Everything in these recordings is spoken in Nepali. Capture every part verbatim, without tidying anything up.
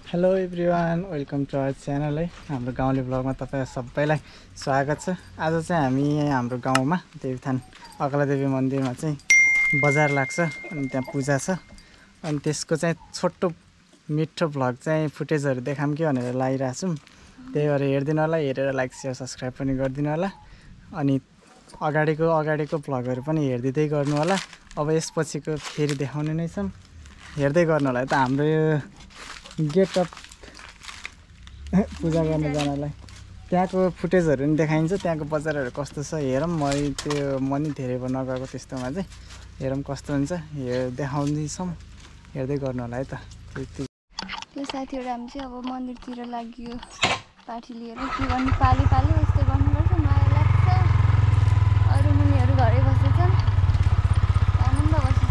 Hello everyone, welcome to our channel है। हाम्रो गाउँले ब्लगमा तपाईँ सबैलाई स्वागत छ। आज चाहिँ हामी हाम्रो गाउँमा देवीथान अकलादेवी मन्दिरमा चाहिँ बजार लाग्छ अनि त्यहाँ पूजा छ। अनि त्यसको चाहिँ छोटो मिठो भ्लग चाहिँ फुटेजहरू देखाम कि भनेर लागिरहेको छौँ। त्यही भएर हेरिदिनु होला, हेरेर लाइक सेयर सब्सक्राइब पनि गरिदिनु होला। अनि अगाडिको अगाडिको भ्लगहरू पनि हेरिदिँदै गर्नु होला। अब यसपछिको फेरि देखाउने नै छौँ, हेर्दै गर्नु होला। त हाम्रो यो गेट अफ पूजा गर्ने जानलाई त्यहाँको फुटेजहरू पनि देखाइन्छ, त्यहाँको बजारहरू कस्तो छ हेरौँ। म त्यो म नि धेरै भयो नगएको त्यस्तोमा चाहिँ, हेरौँ कस्तो हुन्छ, हेर देखाउँदैछौँ, हेर्दै गर्नु होला है त। त्यो साथीहरू हामी चाहिँ अब मन्दिरतिर लाग्यो पाठी लिएर। के गर्नु, पाली पाली यस्तै गर्नुपर्छ, माया लाग्छ। अरू मुनिहरू घरै बसेछन्, आनन्द बसेछ।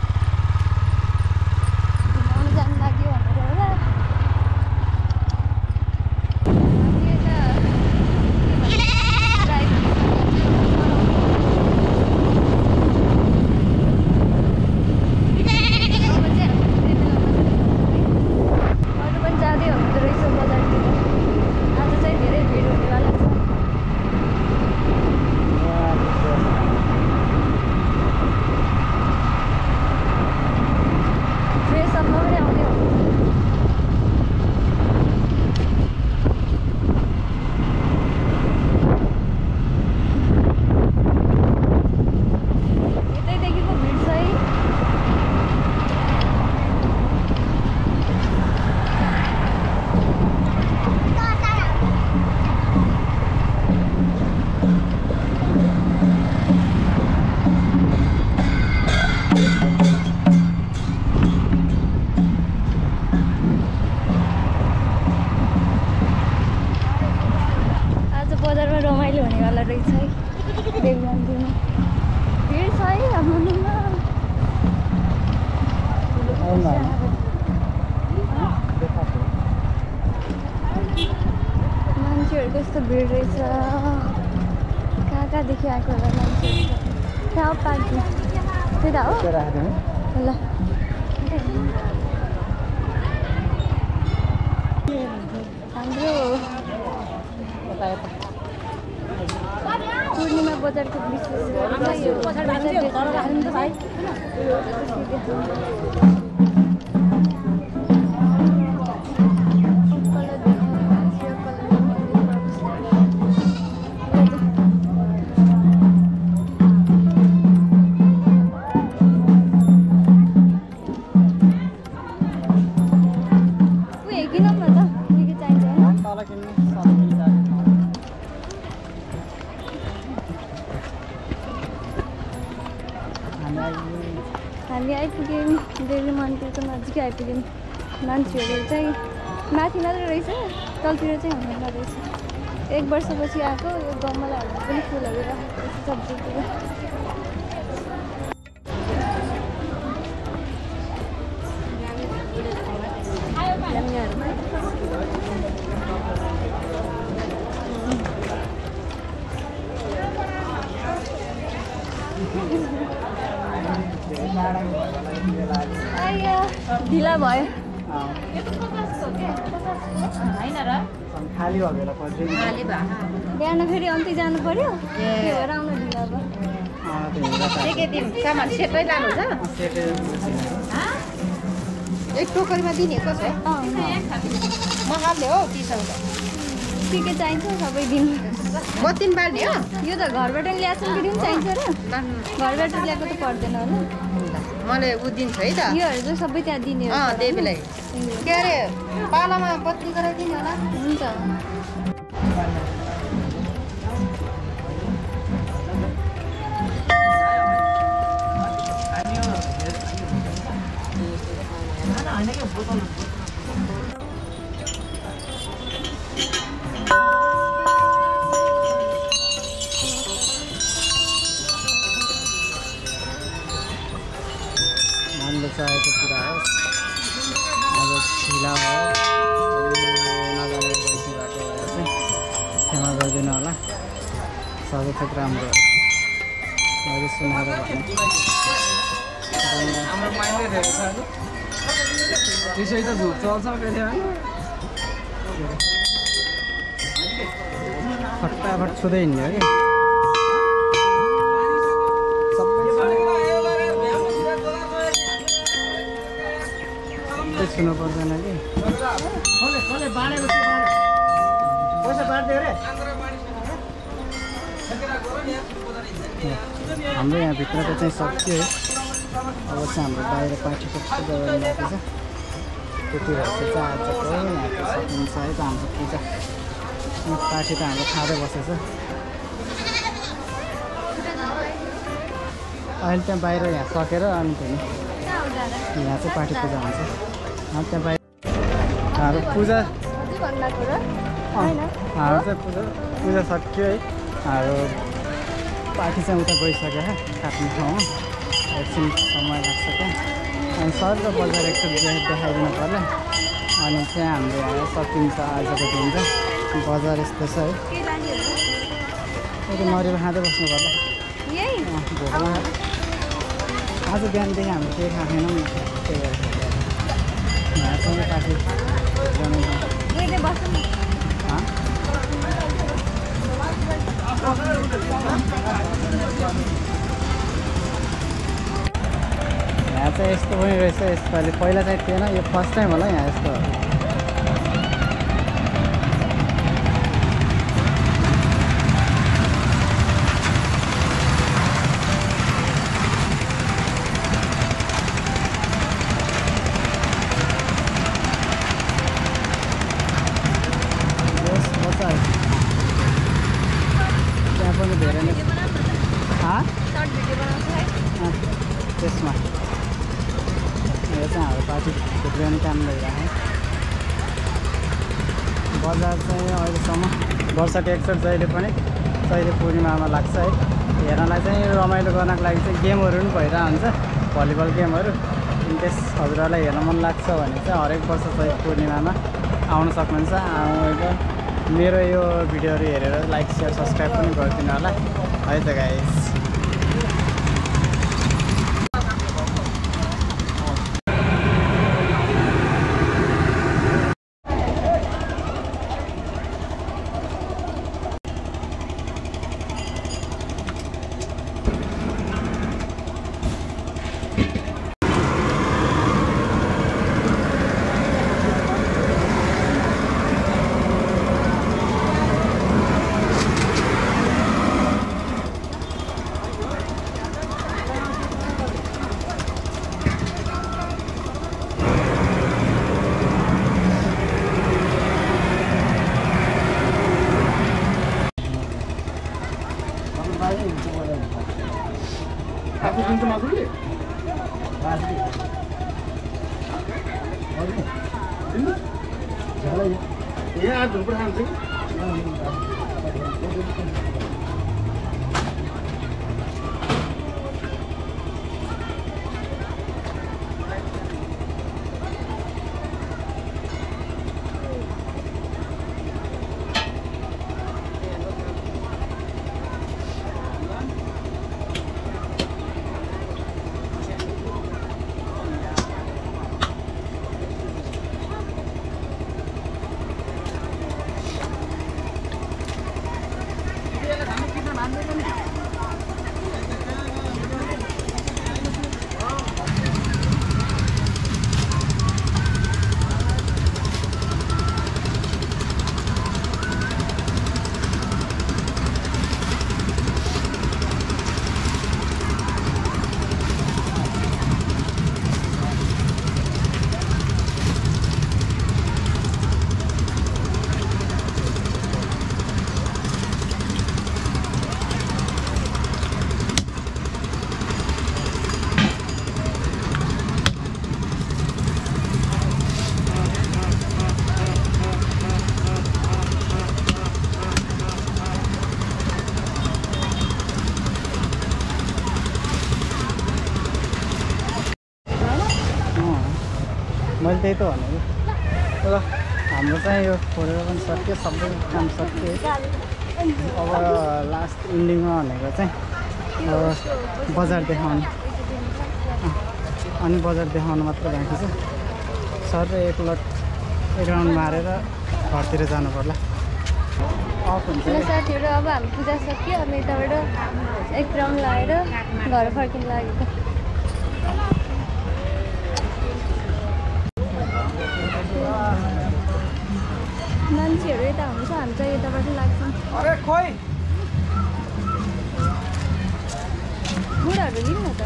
घुमाउनु जानु लाग्यो भनेर होला। बजारमा रमाइलो हुनेवाला रहेछ है। देवी मन्दिरमा भिड छ है अब मन्दिरमा। मान्छेहरू कस्तो भिड रहेछ, कहाँ कहाँदेखि आएको होला मान्छेहरू। कहाँ पार्किङ त्यता हो ल। हाम्रो पूर्णिमा बजारको विशेष हामी आइपुग्यौँ देवी मन्दिरको नजिकै आइपुग्यौँ। मान्छेहरू चाहिँ माथि मात्रै रहेछ, तलतिर चाहिँ हुँदैन रहेछ। एक वर्षपछि आएको यो गमलाहरूमा पनि फुलहरू राखेको रहेछ सब्जीतिर। ढिला भयो खाली भएर बिहान फेरि अन्ति जानु पर्यो, त्यही भएर आउनु ढिला भयो। एक टोकरीमा दिने कसो मगाले हो के के चाहिन्छ सबै दिनु। बत्तिन बाल्ने हो यो त घरबाट ल्याएको कि पनि चाहिन्छ र घरबाट ल्याएको त पर्दैन होला। मलाई ऊ दिन्छ है त, योहरू चाहिँ सबै त्यहाँ दिने हो देवीलाई। के अरे पालामा बत्ती गराइदिने होला। हुन्छ मनले चाहेको कुरा हो। अब ढिला भयो, नजानेर गल्ती भएको भएर चाहिँ क्षमा गरिदिनु होला। सबै थोक राम्रो हो। मैले सुनाएर भने त्यसै त झुक चल्छ फेरि होइन फटाफट छुँदै हिँड्यो कि सबै छुनु पर्दैन कि हाम्रो यहाँभित्रको चाहिँ सक्यो है अब चाहिँ हाम्रो बाहिर पार्टीको पूजा गर्नु बाँकी छ त्यति भएर चाहिँ आजको यहाँको सकिन्छ है त हाम्रो पूजा पार्टी त हाम्रो खाँदै बसेछ अहिले त्यहाँ बाहिर यहाँ सकेर अनि फेरि यहाँ चाहिँ पार्टी पूजा हुन्छ त्यहाँ बाहिर हाम्रो पूजा हाम्रो चाहिँ पूजा पूजा सक्यो है हाम्रो पार्टी चाहिँ उता गइसक्यो है काट्ने ठाउँमा एकछिन समय लाग्छ त्यहाँ अनि सर र बजार एकचोटि देखाइदिनु पर्ला अनि चाहिँ हाम्रो यहाँ सकिन्छ आजको दिन चाहिँ बजार यस्तो छ है यति मरेर खाँदै बस्नु पर्ला भोकमा आज बिहानदेखि हाम्रो केही खाएको छैनौँ त्यही भएर यहाँ चाहिँ पार्टी यहाँ चाहिँ यस्तो पनि रहेछ यसपालि पहिला चाहिँ थिएन यो फर्स्ट टाइम होला यहाँ यस्तो त्यहाँ पनि धेरै नै त्यसमा यो चाहिँ हाम्रो पार्टी भिडियो काम भइरहेको बजार चाहिँ अहिलेसम्म वर्षको एकचोटि जहिले पनि चैते पूर्णिमामा लाग्छ है हेर्नलाई चाहिँ रमाइलो गर्नको लागि चाहिँ गेमहरू पनि भइरहेको हुन्छ भलिबल गेमहरू इनकेस हजुरहरूलाई हेर्न मन लाग्छ भने चाहिँ हरेक वर्ष चैते पूर्णिमामा आउन सक्नुहुन्छ आउनु मेरो यो भिडियोहरू हेरेर लाइक सेयर सब्सक्राइब पनि गरिदिनु होला है त guys Aku pintu masuk ni. Masuk. Ini? Jalan ya. Iya, ada berhan sih. मैले त्यही त भनेको तर हाम्रो चाहिँ यो फोरेर पनि सक्यो सबै काम सक्यो अब लास्ट इन्डिङमा भनेको चाहिँ बजार देखाउनु अनि बजार देखाउनु मात्र बाँकी छ सर एक लट एक राउन्ड मारेर घरतिर जानु पर्ला अफ हुन्छ ल साथीहरू अब हामी पूजा सक्यो अनि यताबाट एक राउन्ड लगाएर घर फर्किनु लागेको मान्छेहरू यता हुन्छ हामी चाहिँ यताबाट लाग्छौँ अरे खोइ बुढाहरू लिनु न त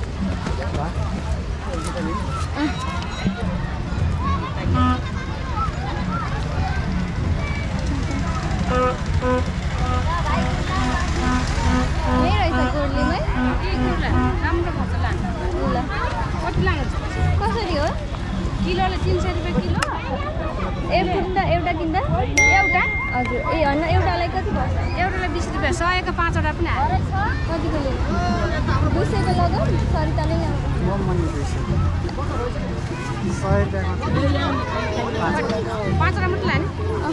यही रहेछ गोर्लीमै राम्रो खर्च लान्छ ल कति लाग्छ कसरी हो किलोले तिन सय रुपियाँ किलो एउटा एउटा किन्दा एउटा हजुर ए होइन एउटालाई कति पर्छ एउटालाई बिस रुपियाँ सयको पाँचवटा पनि हाल्यो कतिको लिनु दुई सयको लगाऊ सरिताले ल्याउँछ म मनी दुई सय सय रुपियाँको पाँचवटा मात्रै लाने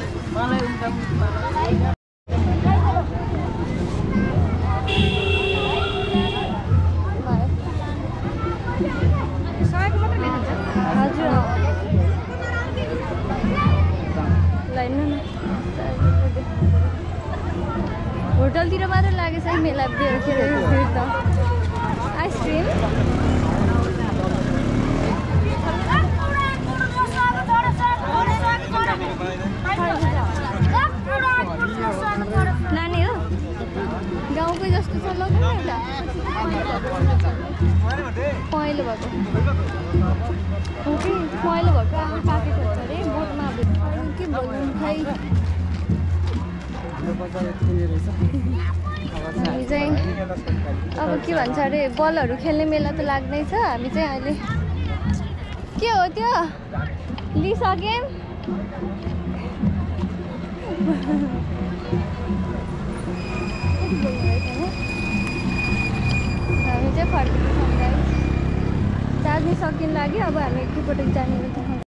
सयको मात्रै लेखिन्छ हजुर ल हेर्नु न होटलतिर मात्र लागेछ है मेला भिड के अरे भिड त आइसक्रिम लाने हो गाउँकै जस्तो छ लगाउनु एउटा पहेँलो भएको हो कि पहेँलो भएको आफू पाकेको हुन्छ अरे बोटमा अब के बोल्नु खै हामी चाहिँ अब के भन्छ अरे बलहरू खेल्ने मेला त लाग्नै छ हामी चाहिँ अहिले के हो त्यो लिइसक्यौँ हामी चाहिँ फर्किन्छौँ गाइस चार्ज सकिन लाग्यो अब हामी एकपटक जाने